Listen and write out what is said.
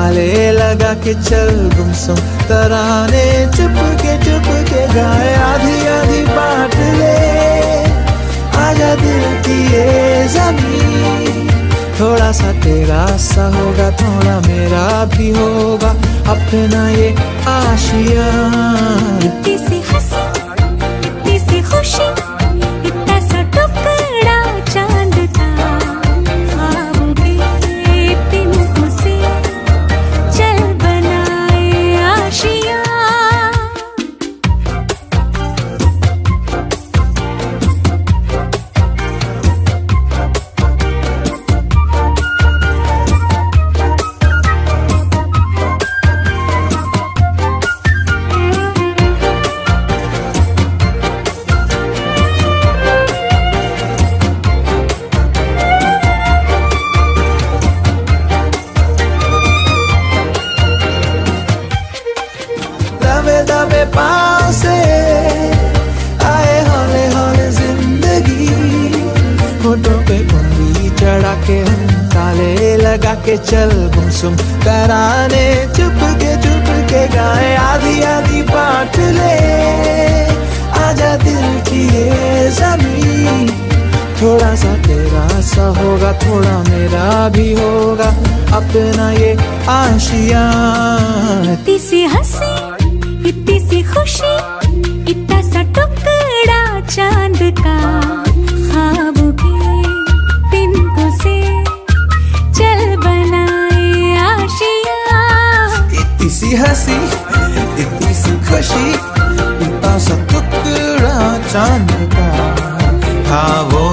ताले लगा के चल गुमसुम तराने चुप के गाए आधी आधी बांट ले आजा दिल की ये ज़मीं। थोड़ा सा तेरा सा होगा थोड़ा मेरा भी होगा अपना ये आशिया। इतनी सी हंसी इतनी सी खुशी इतना सा टुकड़ा चांद का ख्वाब के तिनकों से चल बनाए आशिया। दबे पाँव से आए हौले हौले जिंदगी। होठों पे उंगली चढ़ा के हम ताले लगा के चल गुमसुम तराने चुप के गाए आधी आधी बांट ले आजा दिल की ये ज़मीं। थोड़ा सा तेरा सा होगा थोड़ा मेरा भी होगा अपना ये आशिया। इतनी सी हंसी इतनी सी खुशी इतना सा टुकड़ा चांद का ख्वाब के तिनकों से चल बनाए आशिया। इतनी सी हंसी इतनी सी खुशी इतना सा टुकड़ा चांद का ख्वाब